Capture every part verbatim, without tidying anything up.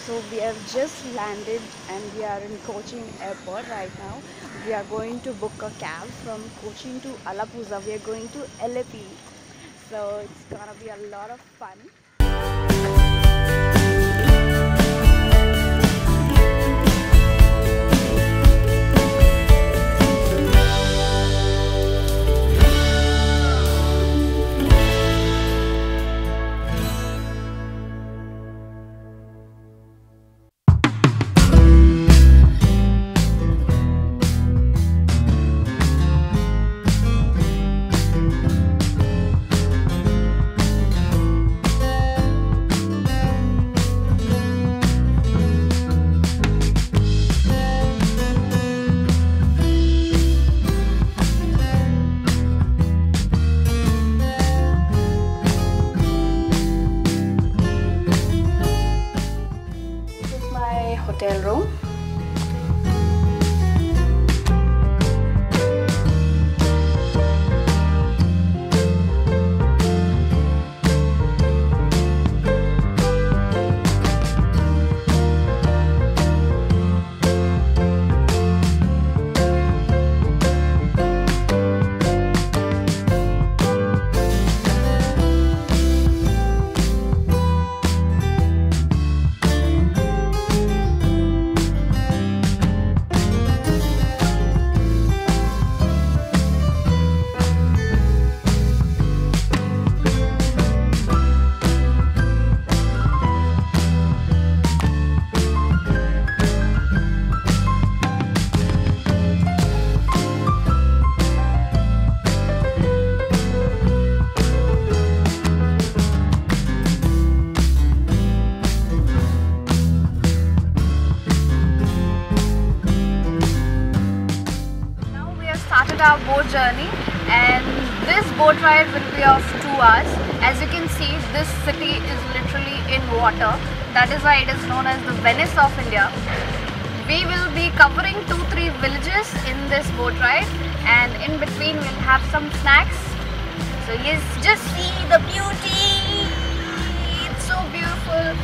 So we have just landed and we are in Cochin airport right now. We are going to book a cab from Cochin to Alleppey. We are going to Alleppey. So it's gonna be a lot of fun. Hotel room. Our boat journey, and this boat ride will be of two hours. As you can see, this city is literally in water. That is why it is known as the Venice of India. We will be covering two three villages in this boat ride, and in between we'll have some snacks. So yes, just see the beauty. It's so beautiful.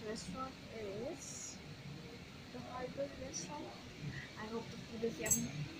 restaurant is the Harbor Restaurant. I hope the food is yummy.